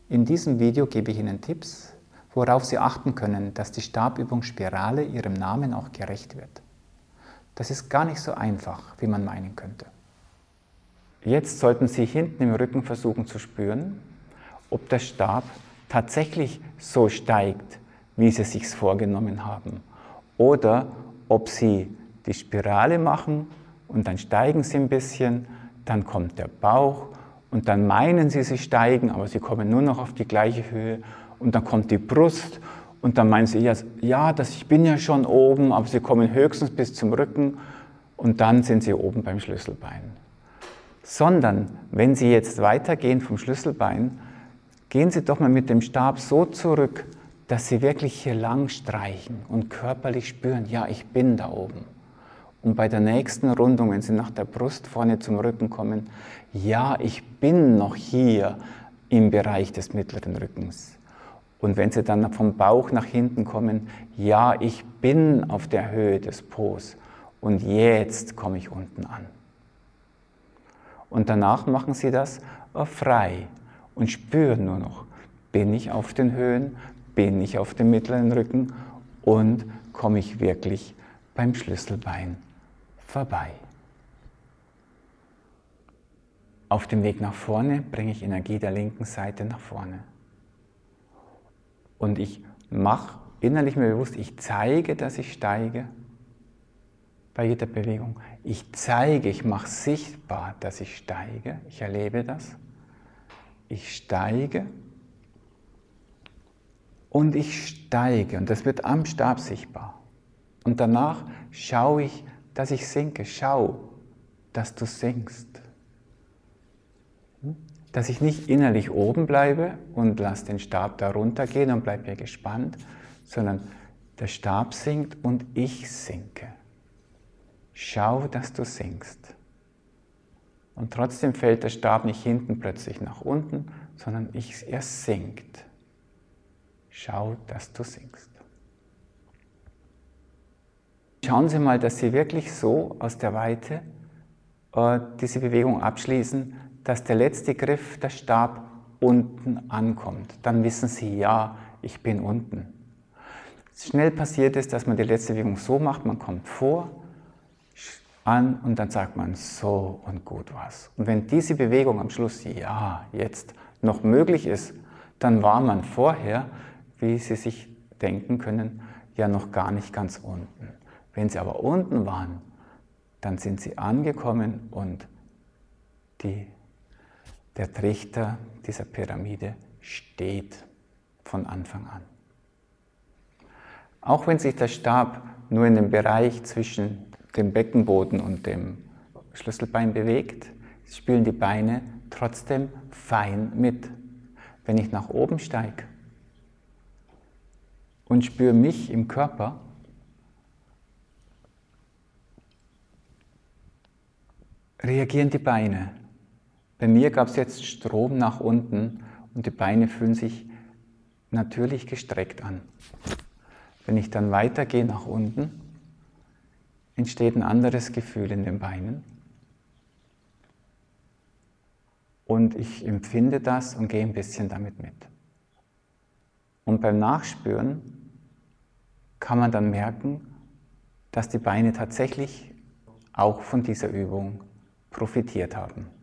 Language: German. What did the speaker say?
In diesem Video gebe ich Ihnen Tipps, worauf Sie achten können, dass die Stabübung Spirale ihrem Namen auch gerecht wird. Das ist gar nicht so einfach, wie man meinen könnte. Jetzt sollten Sie hinten im Rücken versuchen zu spüren, ob der Stab tatsächlich so steigt, wie Sie es sich vorgenommen haben, oder ob Sie die Spirale machen und dann steigen Sie ein bisschen, dann kommt der Bauch und dann meinen Sie, Sie steigen, aber Sie kommen nur noch auf die gleiche Höhe und dann kommt die Brust und dann meinen Sie, ja, ich bin ja schon oben, aber Sie kommen höchstens bis zum Rücken und dann sind Sie oben beim Schlüsselbein. Sondern, wenn Sie jetzt weitergehen vom Schlüsselbein, gehen Sie doch mal mit dem Stab so zurück, dass Sie wirklich hier lang streichen und körperlich spüren, ja, ich bin da oben. Und bei der nächsten Rundung, wenn Sie nach der Brust vorne zum Rücken kommen, ja, ich bin noch hier im Bereich des mittleren Rückens. Und wenn Sie dann vom Bauch nach hinten kommen, ja, ich bin auf der Höhe des Po und jetzt komme ich unten an. Und danach machen Sie das frei und spüren nur noch, bin ich auf den Höhen, bin ich auf dem mittleren Rücken und komme ich wirklich beim Schlüsselbein vorbei. Auf dem Weg nach vorne bringe ich Energie der linken Seite nach vorne. Und ich mache innerlich mir bewusst, ich zeige, dass ich steige bei jeder Bewegung. Ich zeige, ich mache sichtbar, dass ich steige. Ich erlebe das. Ich steige und ich steige. Und das wird am Stab sichtbar. Und danach schaue ich, dass ich sinke. Schau, dass du sinkst. Dass ich nicht innerlich oben bleibe und lasse den Stab da runtergehen und bleibe mir gespannt, sondern der Stab sinkt und ich sinke. Schau, dass du sinkst. Und trotzdem fällt der Stab nicht hinten plötzlich nach unten, sondern er sinkt. Schau, dass du sinkst. Schauen Sie mal, dass Sie wirklich so aus der Weite diese Bewegung abschließen, dass der letzte Griff, der Stab, unten ankommt. Dann wissen Sie, ja, ich bin unten. Schnell passiert es, dass man die letzte Bewegung so macht, man kommt vor, an und dann sagt man so und gut was. Und wenn diese Bewegung am Schluss, ja, jetzt noch möglich ist, dann war man vorher, wie Sie sich denken können, ja noch gar nicht ganz unten. Wenn Sie aber unten waren, dann sind Sie angekommen und der Trichter dieser Pyramide steht von Anfang an. Auch wenn sich der Stab nur in dem Bereich zwischen dem Beckenboden und dem Schlüsselbein bewegt, spielen die Beine trotzdem fein mit. Wenn ich nach oben steige und spüre mich im Körper, reagieren die Beine. Bei mir gab es jetzt Strom nach unten und die Beine fühlen sich natürlich gestreckt an. Wenn ich dann weitergehe nach unten, entsteht ein anderes Gefühl in den Beinen. Und ich empfinde das und gehe ein bisschen damit mit. Und beim Nachspüren kann man dann merken, dass die Beine tatsächlich auch von dieser Übung profitiert haben.